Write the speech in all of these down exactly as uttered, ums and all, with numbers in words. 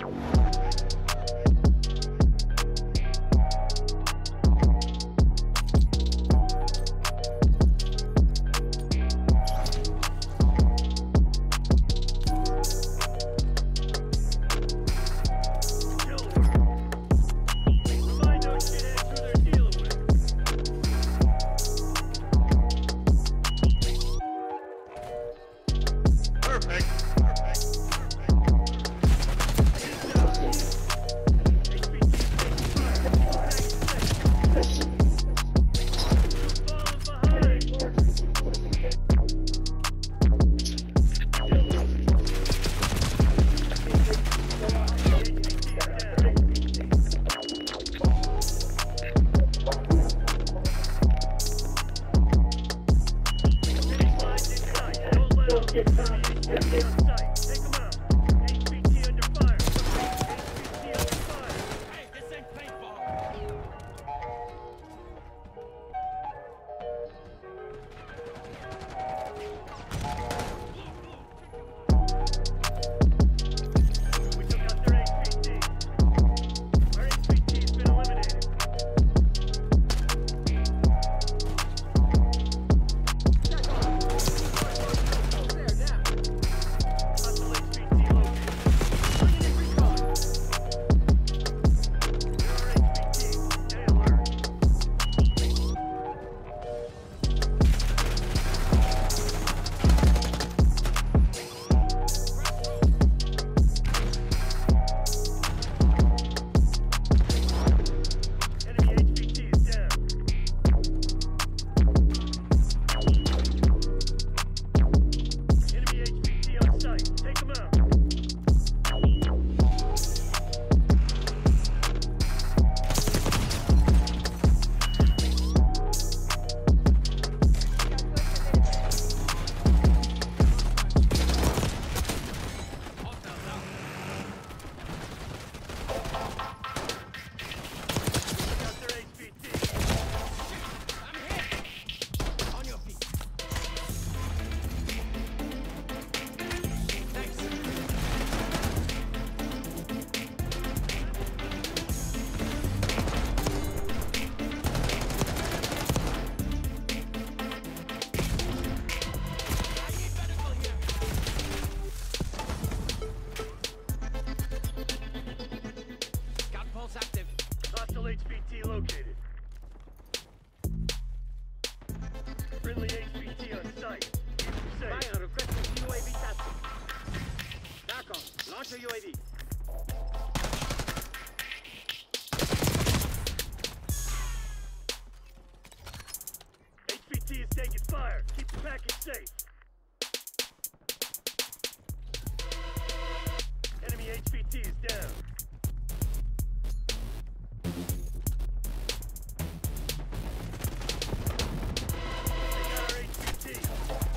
Launch your U A V. H V T is taking fire. Keep the package safe. Enemy H V T is down. They got our H V T.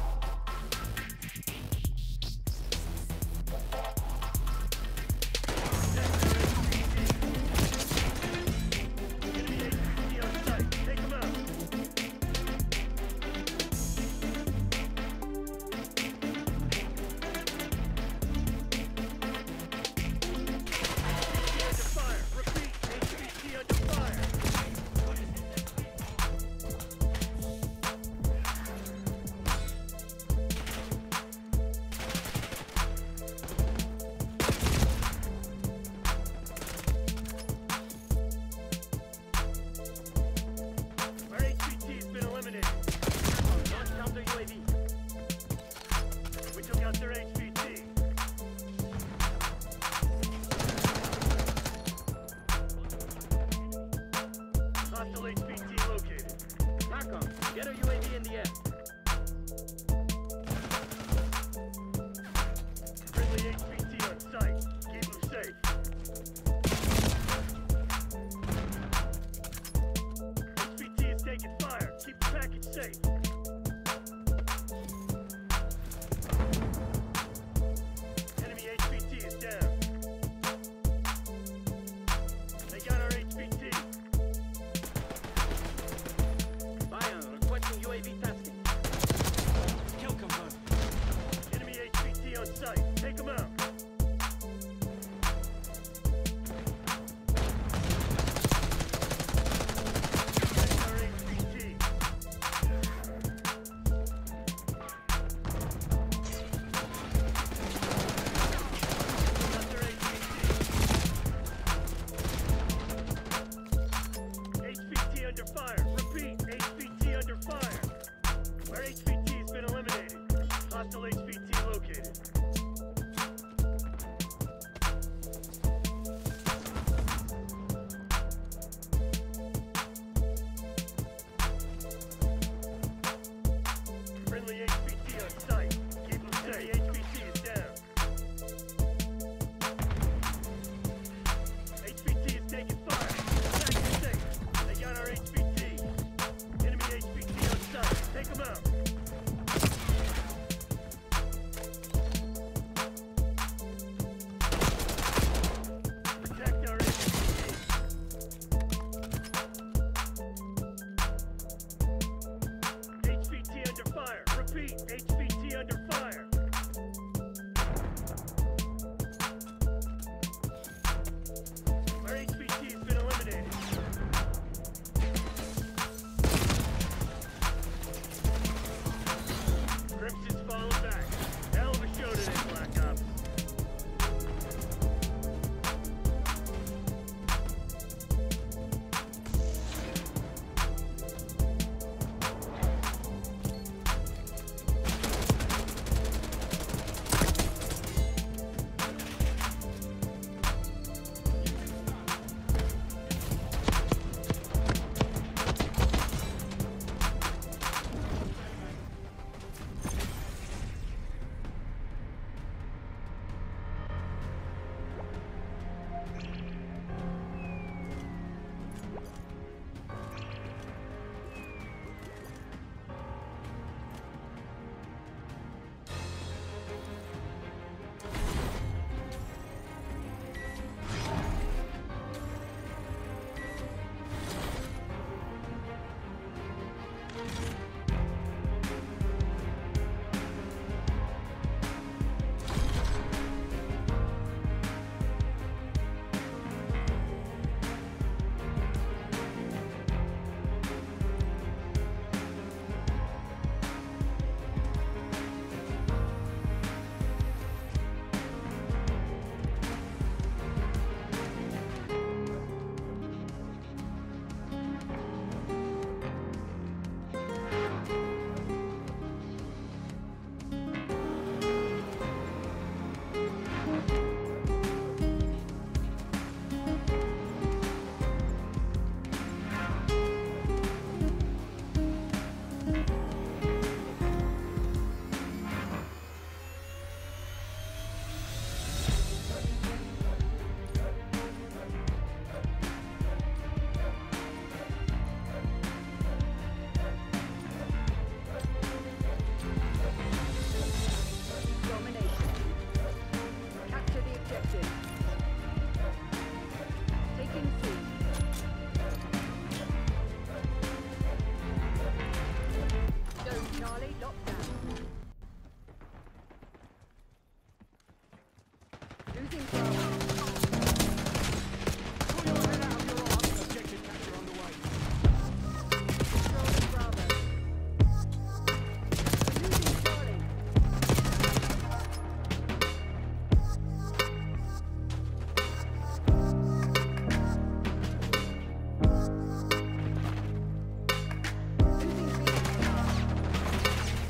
Hostile H V T located. TACOM, get a U A V in the air. Friendly H V T on site. Keep them safe. H V T is taking fire. Keep the package safe. Enemy H V T is down. They got our H V T. U A V tasking. Kill confirmed. Enemy H V T on site. Take them out. under fire. Our H V T has been eliminated. Hostile H V T located. Friendly H V T on site. Keep them steady. H V T is down. H V T is taking fire. Back to safe. They got our H V T. Enemy H V T on site. Take them out. Protect our H V T. H V T under fire. Repeat, H V T under fire. Our H V T has been eliminated. Crimson's falling back. Hell of a show today, Black Ops.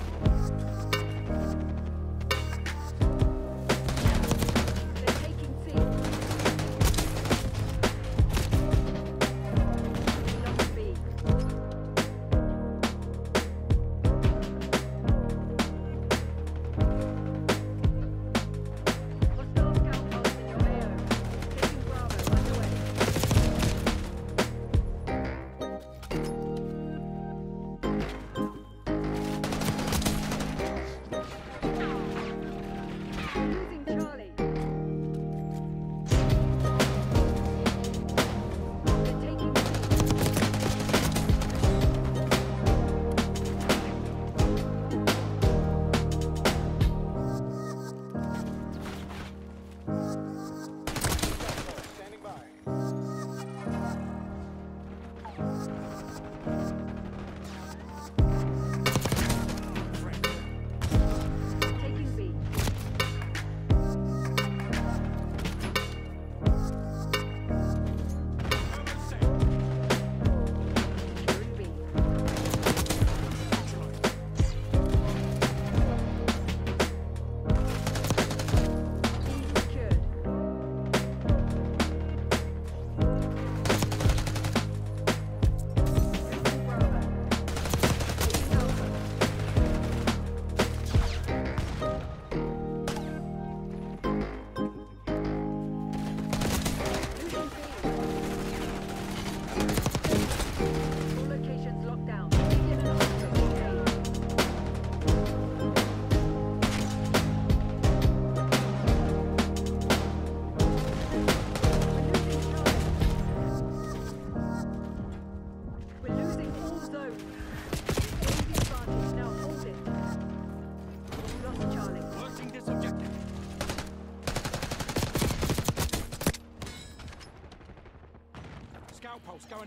Taking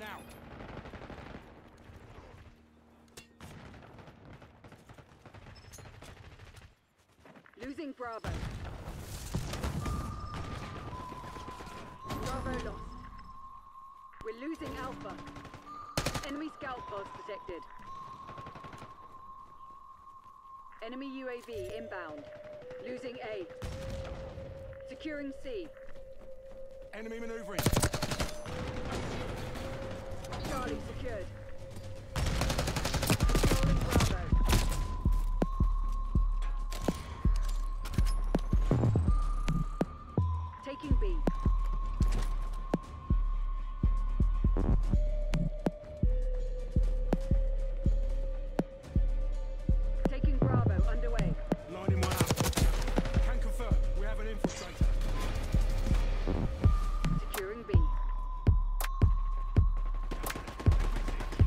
out. Losing Bravo. Bravo lost. We're losing Alpha. Enemy scout pods detected. Enemy U A V inbound. Losing A. Securing C. Enemy maneuvering. Charlie secured. Controlling Bravo. Taking B. Taking Bravo underway. Lining one up. Can confirm. We have an infiltrator. Securing B.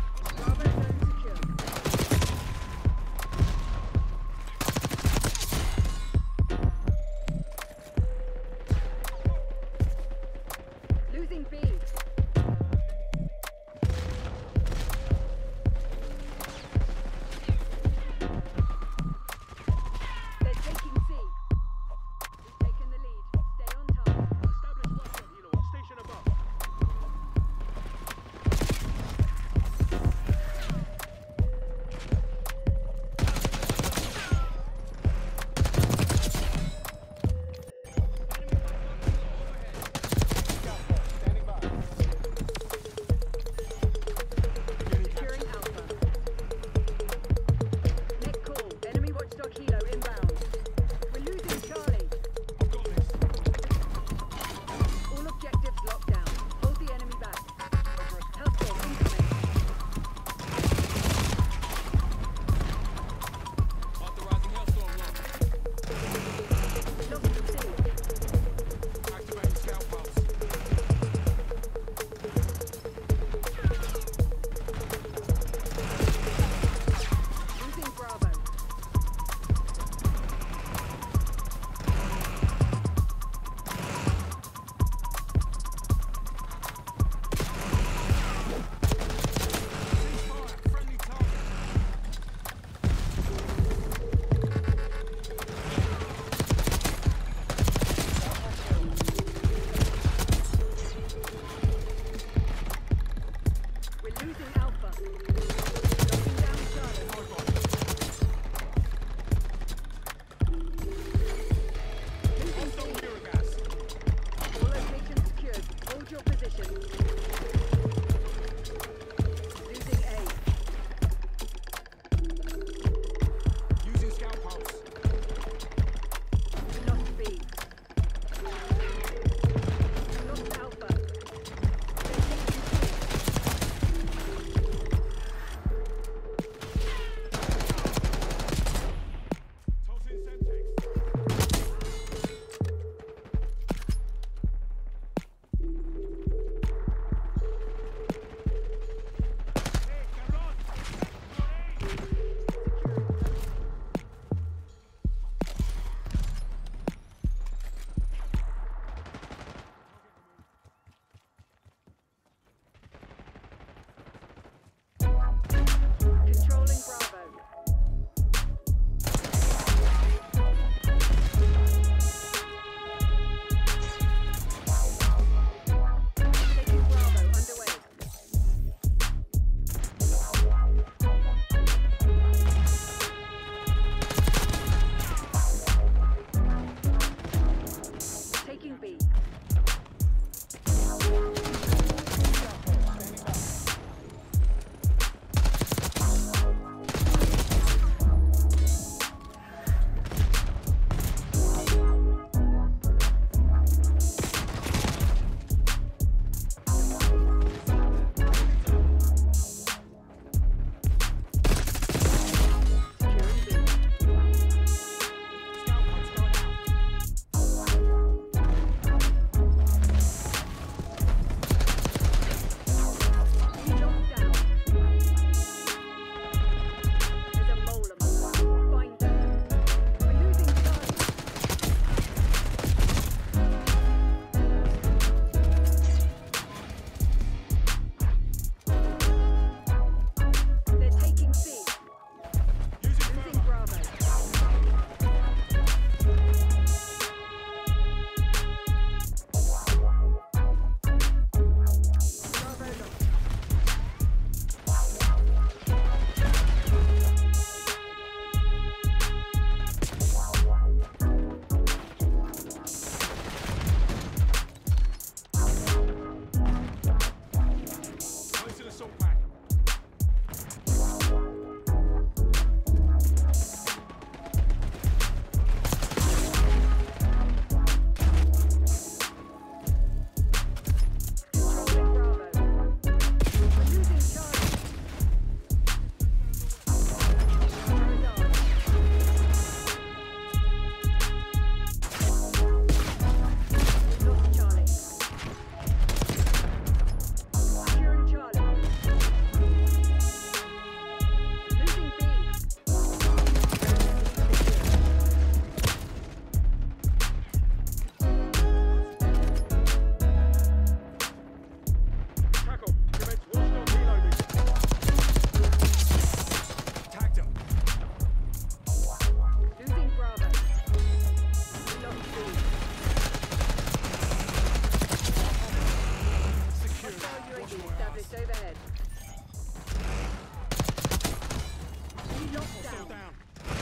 Shots Hostile down. down.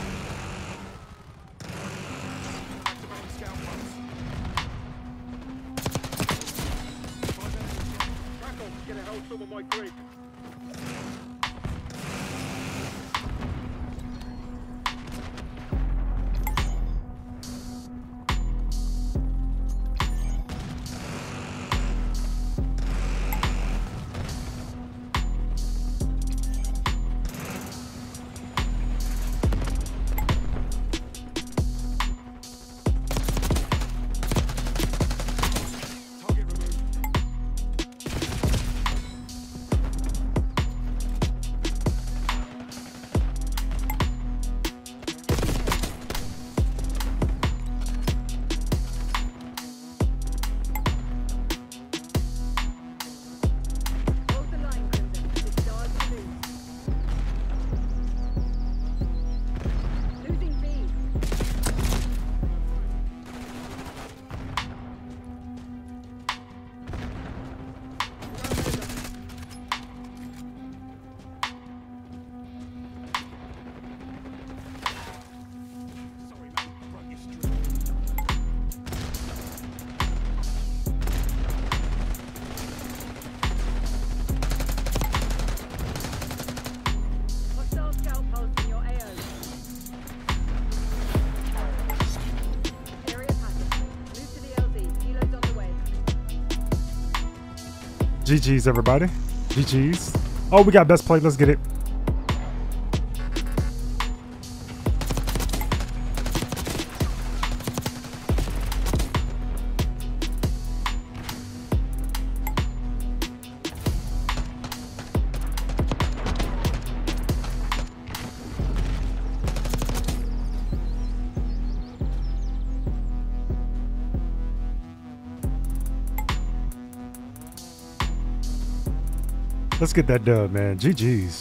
Activating scout post. Five enemies. Tackle, get a hold some of my grid. Target removed. Hold the line, Crimson. This dog will lose. Losing B. Sorry, mate. Broke your streak. Hostile scout pulse in your A O. Area pattern. Move to the L Z. Helo's on the way. G G's, everybody. G G's. Oh, we got best play. Let's get it. Let's get that dub, man. G G's.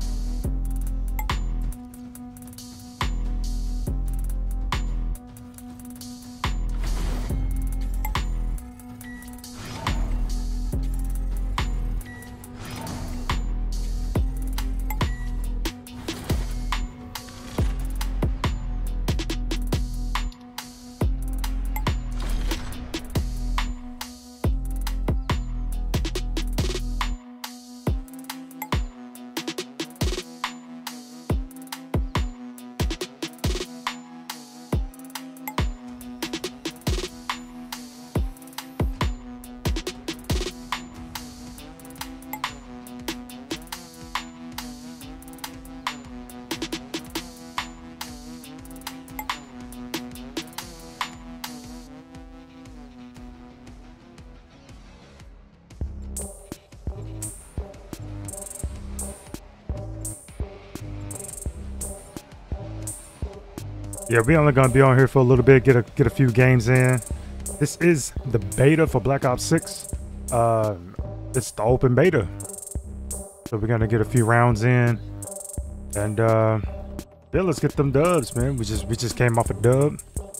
Yeah, we only gonna be on here for a little bit, get a get a few games in. This is the beta for Black Ops six. Uh, it's the open beta, so we're gonna get a few rounds in, and uh, yeah, let's get them dubs, man. We just we just came off a dub.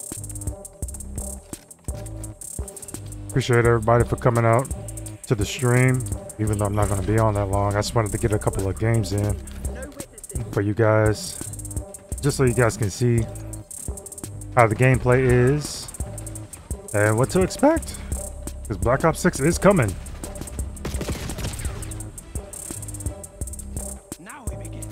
Appreciate everybody for coming out to the stream, even though I'm not gonna be on that long. I just wanted to get a couple of games in No witnesses. for you guys, just so you guys can see how the gameplay is and what to expect, because Black Ops six is coming. Now we begin.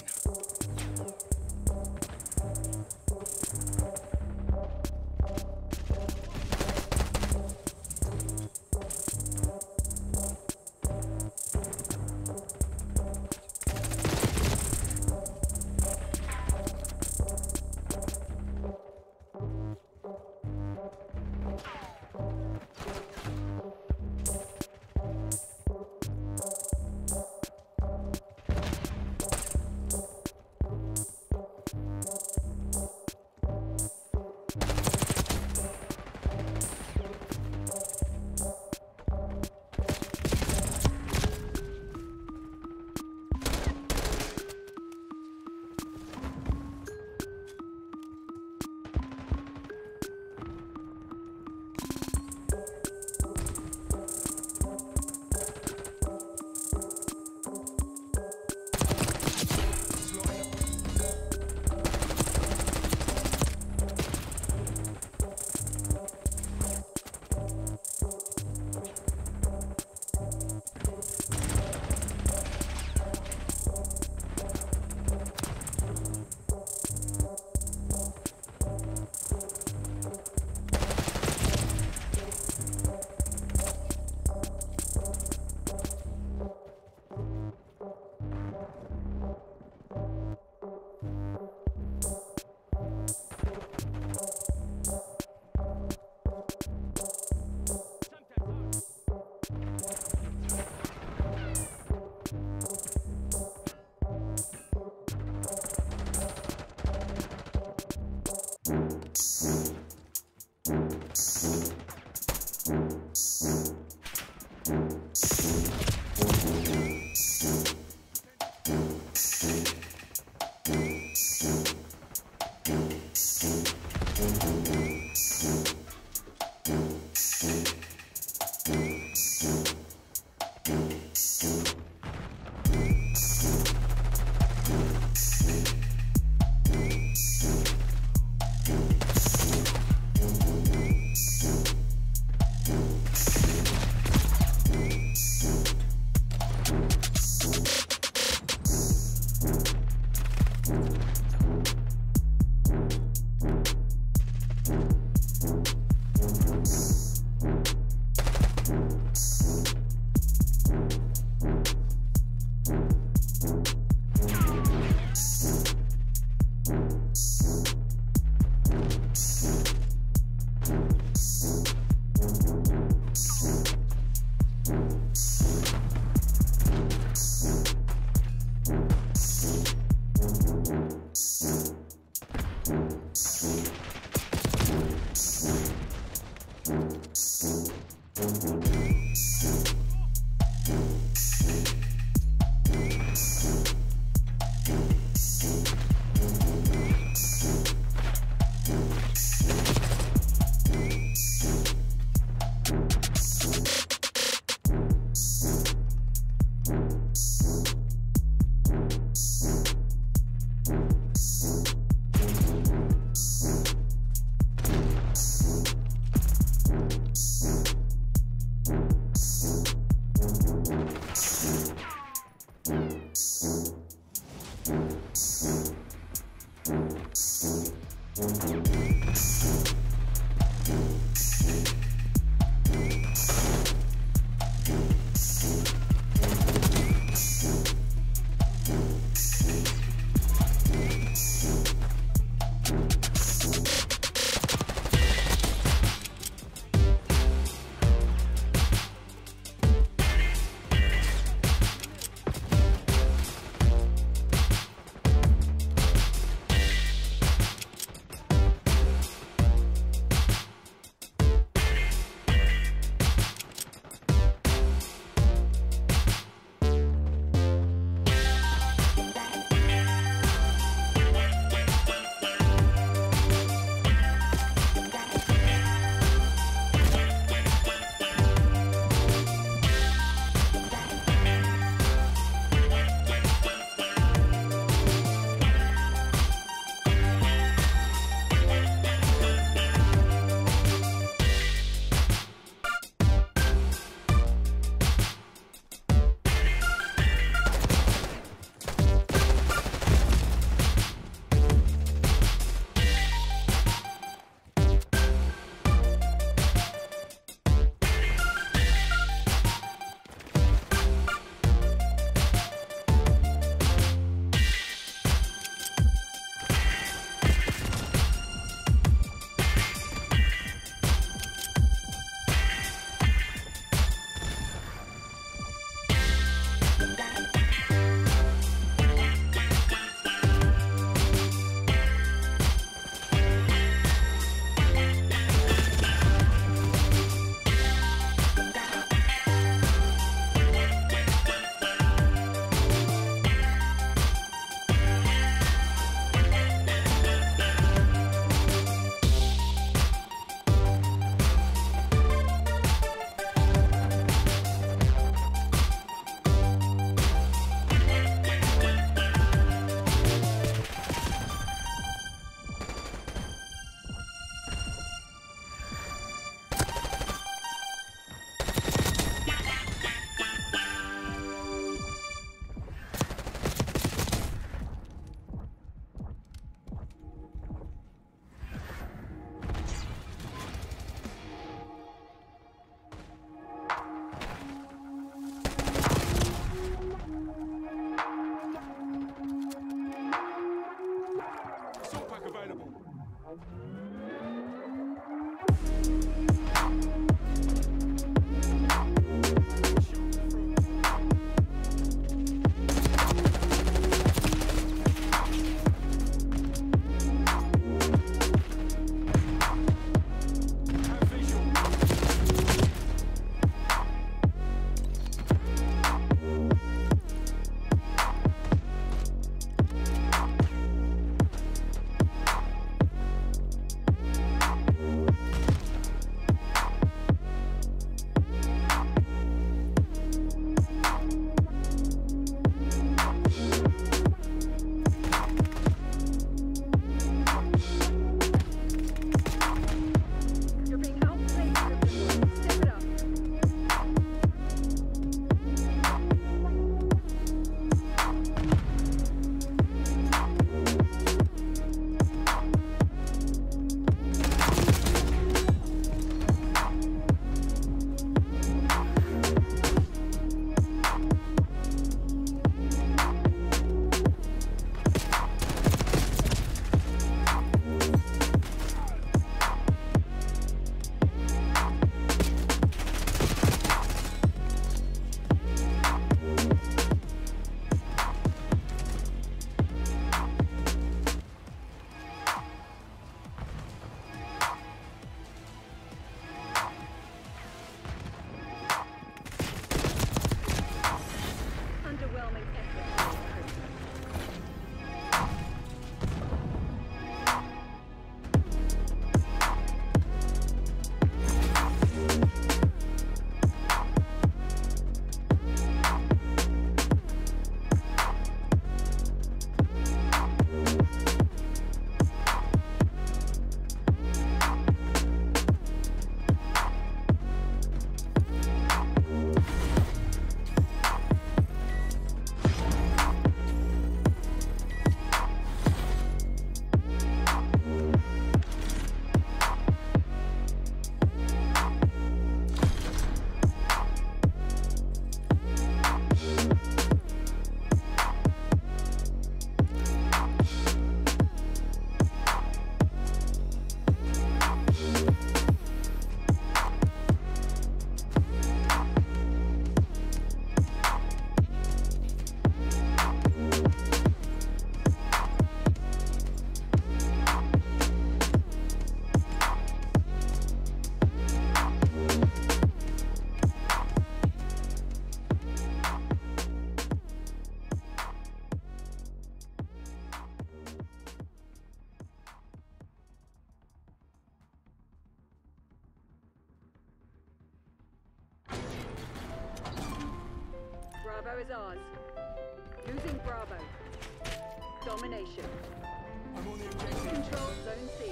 is ours. Losing Bravo. Domination. I'm on the objective. Control Zone C.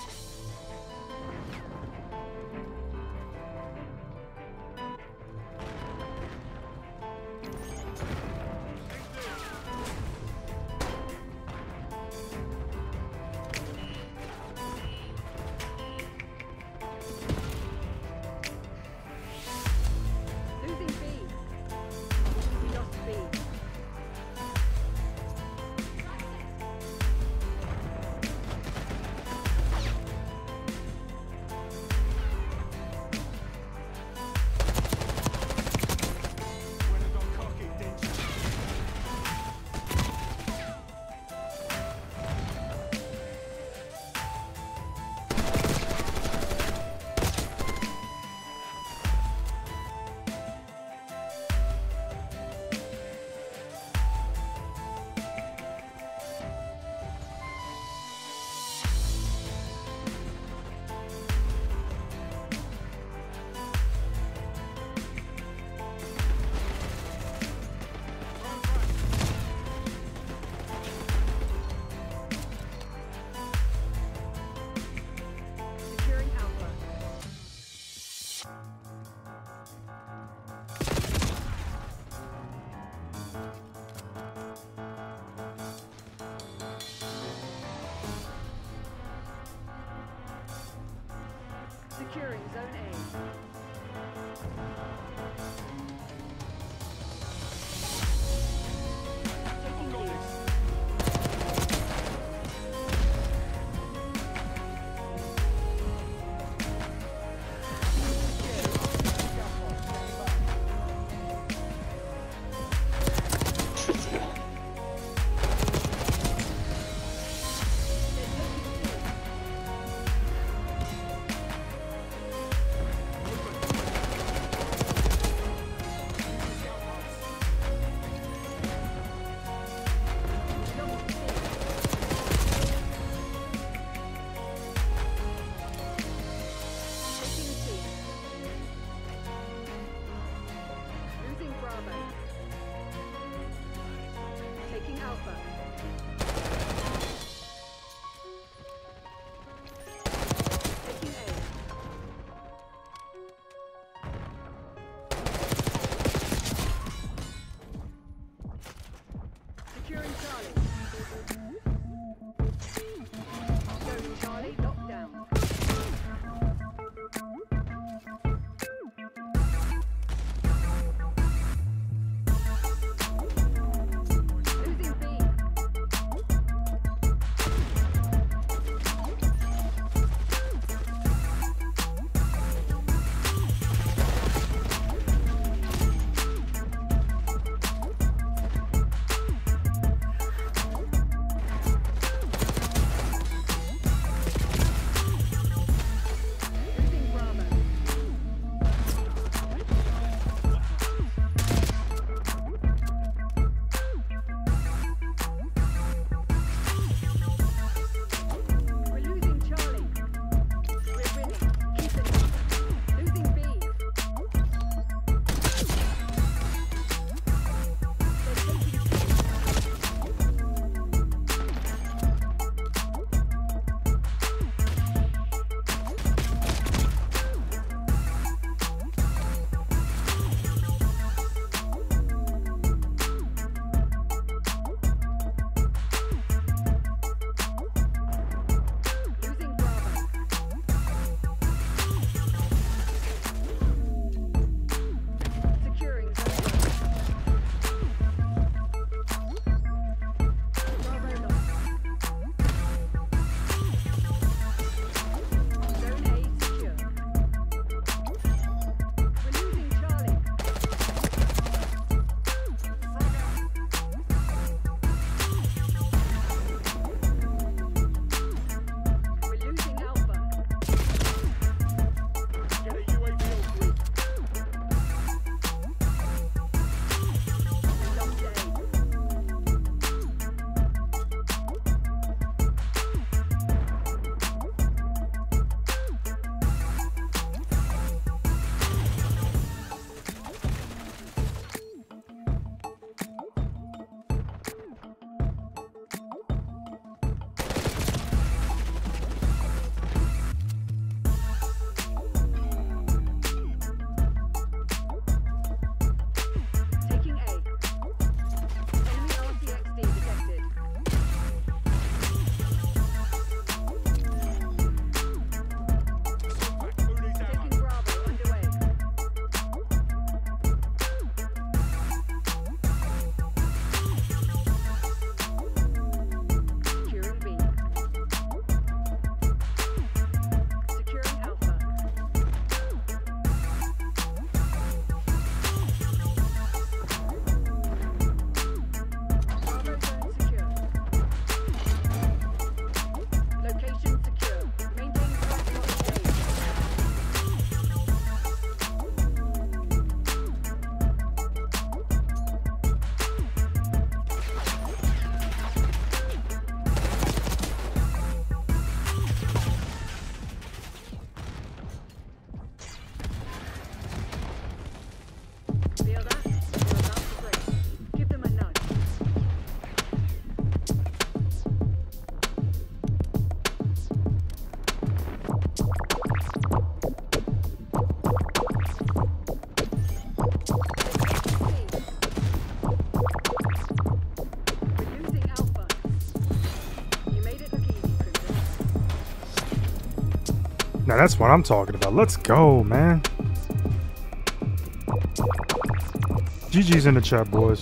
Losing B. We lost B. When I got cocky, didn't you? Run back. Securing Alpha. Securing Zone A. Taking Got B. this. Now that's what I'm talking about. Let's go, man. G G's in the chat, boys.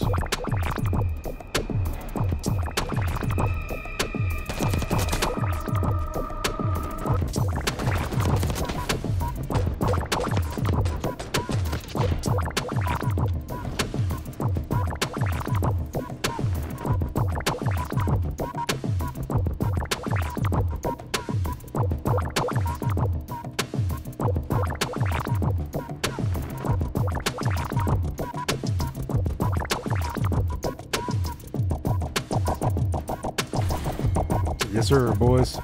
Yes, sir, boys.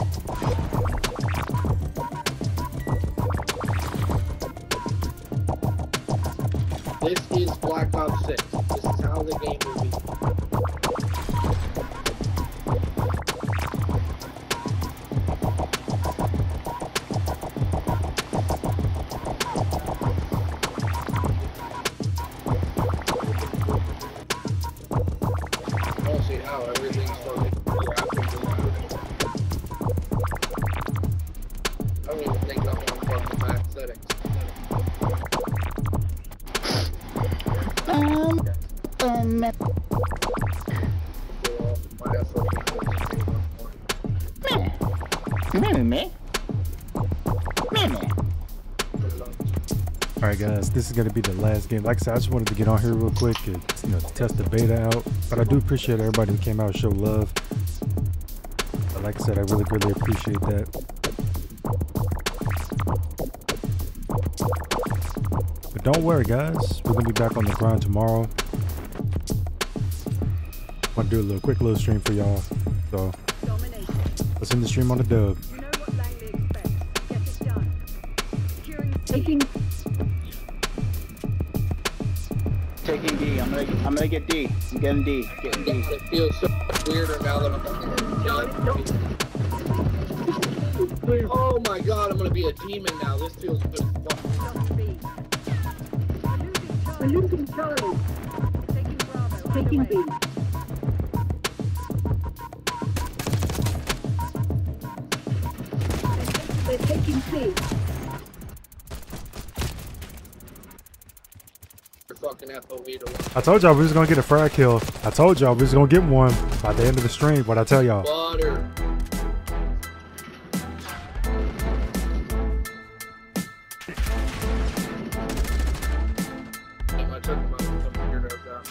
This is Black Ops six. This is how the game will be. I don't see how everything's going to be rapidly. I don't even think I'm going to fuck the max settings. Um, um, My F O V me, me, me, me, me. All right, guys, this is gonna be the last game. Like I said, I just wanted to get on here real quick and, you know, test the beta out. But I do appreciate everybody who came out and showed love. But like I said, I really, really appreciate that. But don't worry, guys. We're gonna be back on the grind tomorrow. I'm gonna do a little quick little stream for y'all. So Domination. let's end the stream on the dub. You know what Langley expects. Get it done. Securing taking. Taking D. I'm gonna, I'm gonna get D. I'm getting D. Getting D. It feels so much weirder now that I'm on the Oh my god, I'm gonna be a demon now. This feels good as fuck. Lost B. We're losing Charlie. Taking Bravo. Taking B. They're taking C. Fucking F O V to one. I told y'all we was gonna get a frag kill. I told y'all we was gonna get one by the end of the stream. What I tell y'all? Butter. I took my computer down.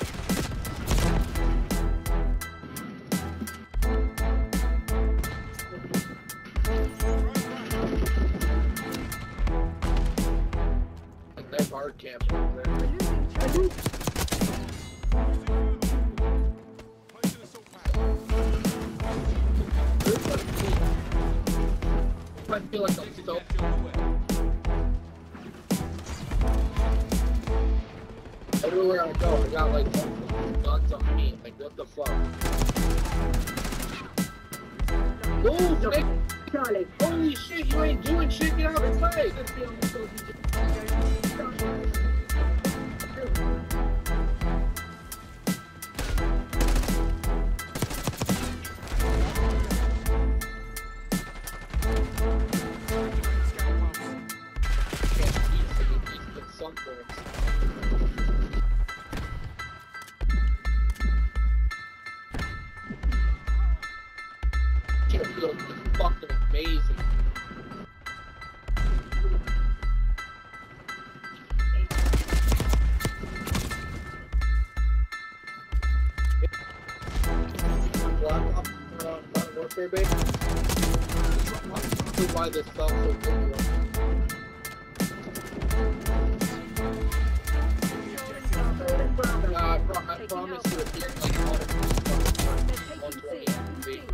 That hard camp over there. I feel like I'm so. Everywhere I go, I got like guns on me. Like, what the fuck? Move, Nick! Charlie. Holy shit, you ain't doing shit. Get out of the way! Fucking amazing. Black Ops, uh, Modern Warfare base. Why this felt so good. Uh, I, pro I promise you if you're like one twenty.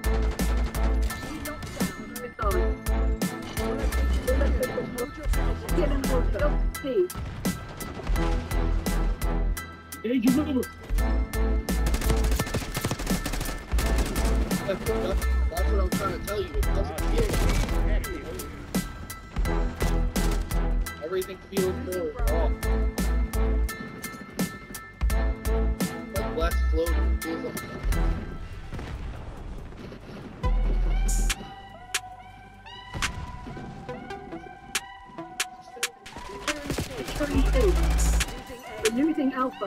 Engage your mover. That's, that's, that's what I'm trying to tell you. It doesn't feel everything feels more raw. Like less floating. Feels like Alpha.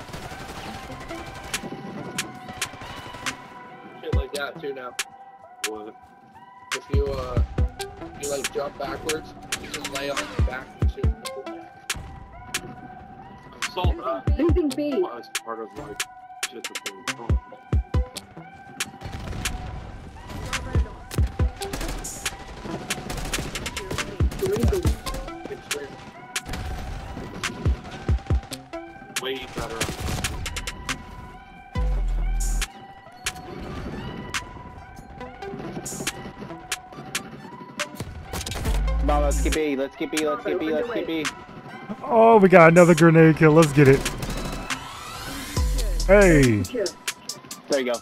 Shit like that too now. What? If you uh, you like jump backwards, you just lay on your back and shoot. I saw that. Losing B. Well, as part of like shit that they were doing. Losing. It's weird. Way better. Come on, let's get B. Let's get B. Let's get B. Let's get B. Oh, we got another grenade kill. Let's get it. Hey. Secure. There you go.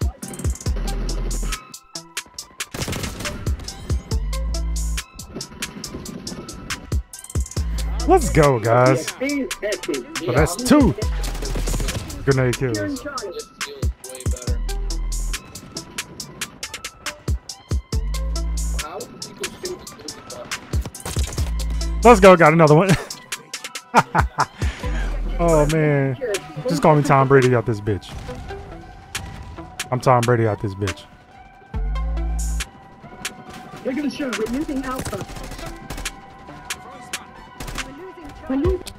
Let's go, guys. Yeah, So that's two grenade Securing kills. Charlie. This feels way better. How do people shoot this stuff? Let's go. Got another one. Oh, man. Secured. Just call me Tom Brady out this bitch. I'm Tom Brady out this bitch. We're losing Alpha. We're losing Charlie.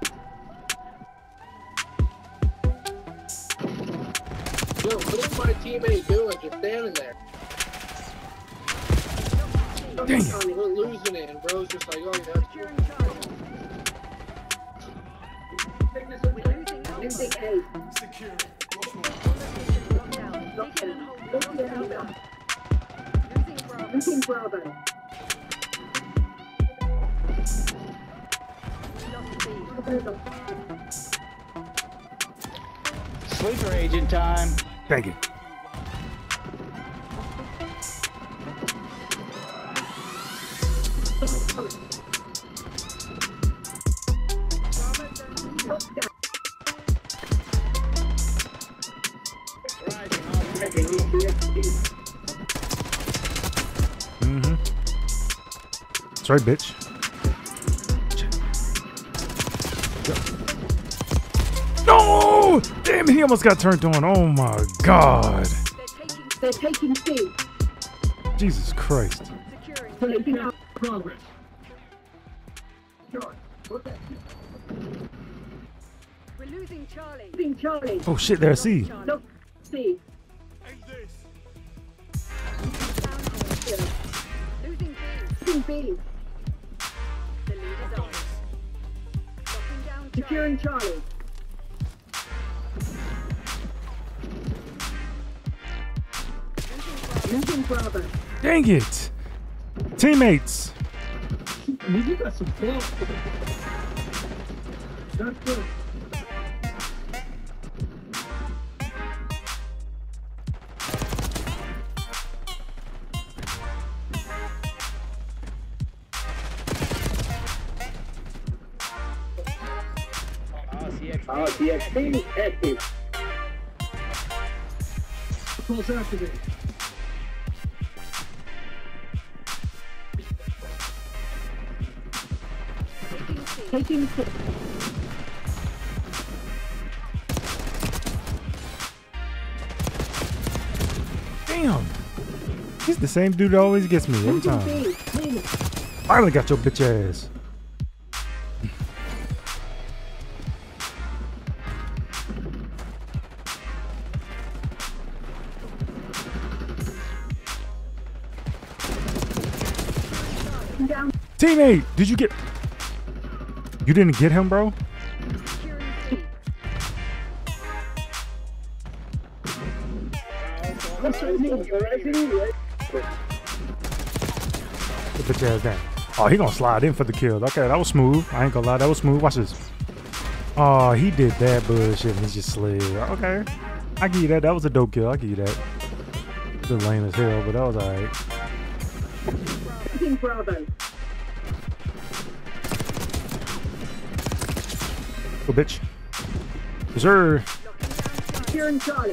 Yo, what is my teammate doing? Just standing there. Dang it. We're losing it, and bro's just like, oh, yeah. Securing Charlie. We're losing Alpha. Losing A. Secure. Lockdown. Taken and hold. Losing Alpha. Losing Bravo. Losing Bravo. We lost B. Sleeper agent time. Thank you. Mm-hmm. That's right, bitch. No! Damn, he almost got turned on. Oh my god. They're taking C. Jesus Christ. Securing. Taking out progress. We're losing Charlie. Losing Charlie. Oh shit, there's C. Look, C. End this. Losing B. Losing B. The lead is on. Locking down Charlie. Securing Charlie. Losing Bravo. Dang it. Teammates. You got some fun. That's good. R T X P active. Pulse activated. Taking C. Damn. He's the same dude that always gets me every Losing time. B. Clean. Finally got your bitch ass. Down. Teammate, did you get... You didn't get him, bro? Securing C. Put bitch ass down. Oh, he gonna slide in for the kill. Okay, that was smooth. I ain't gonna lie, that was smooth. Watch this. Oh, he did that bullshit and he just slid. Okay. I give you that. That was a dope kill. I give you that. Still lame as hell, but that was alright. Losing Bravo. Go, bitch. Yes, sir. Securing Charlie.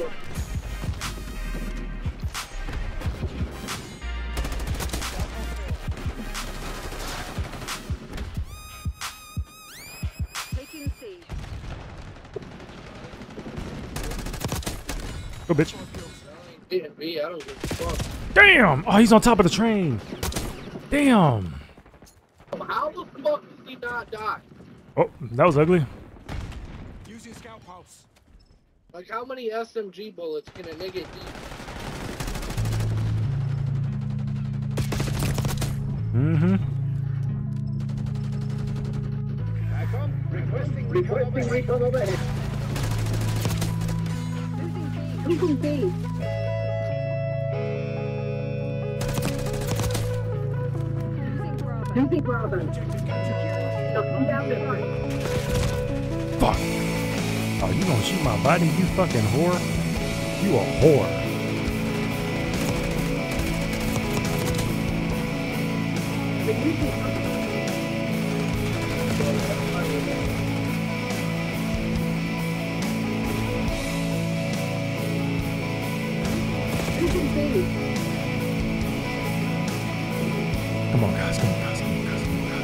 Taking C. bitch. Hitting me, I don't give a fuck. Damn! Oh, he's on top of the train. Damn. How the fuck did he not die? Oh, that was ugly. Using scout pulse. Like, how many S M G bullets can a nigga eat? Mm-hmm. Requesting recon overhead. Losing B. Losing B. Losing Bravo. Knocking down the front. Fuck. Oh, you gonna shoot my body, you fucking whore? You a whore. Losing B. Come on, guys. Come on, guys. Come on, guys. Come on, guys.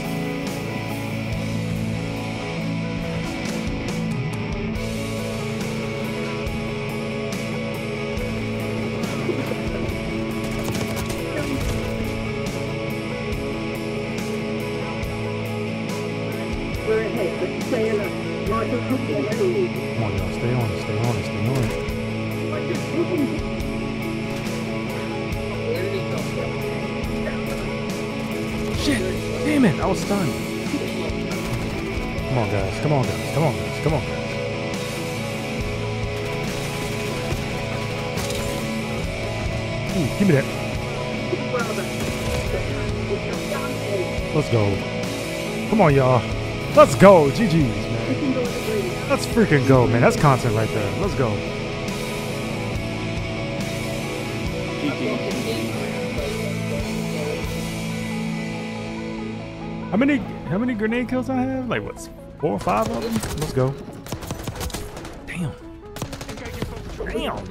We're ahead, but stay alert. Marshal cooking and lead. Come on, y'all. Stay on it. Stay on it. Stay on it. Where did he come from? Shit. Damn it. I was stunned. Come on, guys. Come on, guys. Come on, guys. Come on, guys. Ooh, give me that. Let's go. Come on, y'all. Let's go. G G's, man. Let's freaking go, man. That's content right there. Let's go. G G. How many how many grenade kills I have? Like what? Four or five of them? Let's go. Damn. Damn.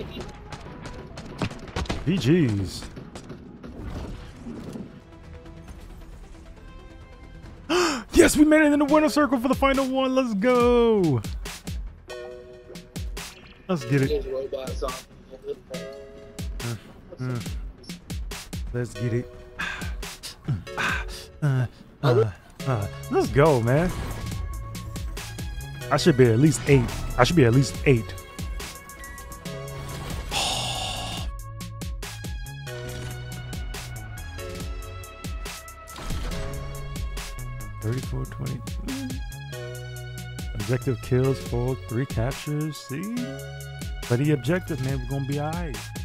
G G's. Yes, we made it in the winner circle for the final one. Let's go. Let's get it. His robots on. Mm. Let's get it. Uh, uh, uh, let's go, man. I should be at least eight. I should be at least eight. thirty-four twenty. Objective kills, four, three captures. See? But the objective, man, we're gonna be alright.